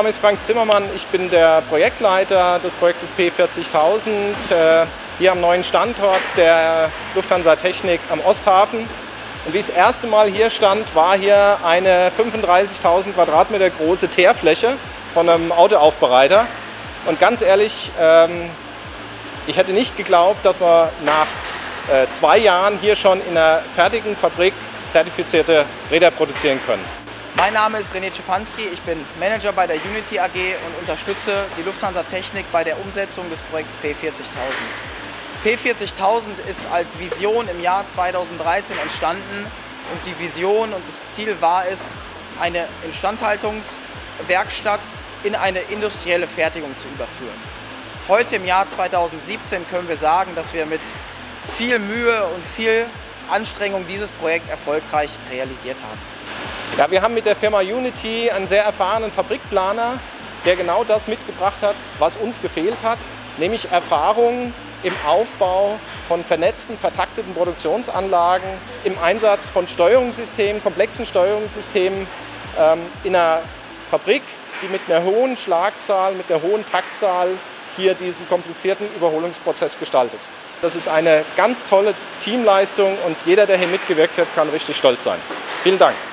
Name ist Frank Zimmermann, ich bin der Projektleiter des Projektes P40.000 hier am neuen Standort der Lufthansa Technik am Osthafen. Und wie ich das erste Mal hier stand, war hier eine 35.000 Quadratmeter große Teerfläche von einem Autoaufbereiter. Und ganz ehrlich, ich hätte nicht geglaubt, dass wir nach 2 Jahren hier schon in einer fertigen Fabrik zertifizierte Räder produzieren können. Mein Name ist René Czepanski, ich bin Manager bei der Unity AG und unterstütze die Lufthansa Technik bei der Umsetzung des Projekts P40.000. P40.000 ist als Vision im Jahr 2013 entstanden und die Vision und das Ziel war es, eine Instandhaltungswerkstatt in eine industrielle Fertigung zu überführen. Heute im Jahr 2017 können wir sagen, dass wir mit viel Mühe und viel Anstrengung dieses Projekt erfolgreich realisiert haben. Ja, wir haben mit der Firma Unity einen sehr erfahrenen Fabrikplaner, der genau das mitgebracht hat, was uns gefehlt hat, nämlich Erfahrung im Aufbau von vernetzten, vertakteten Produktionsanlagen, im Einsatz von Steuerungssystemen, komplexen Steuerungssystemen in einer Fabrik, die mit einer hohen Schlagzahl, mit einer hohen Taktzahl hier diesen komplizierten Überholungsprozess gestaltet. Das ist eine ganz tolle Teamleistung und jeder, der hier mitgewirkt hat, kann richtig stolz sein. Vielen Dank.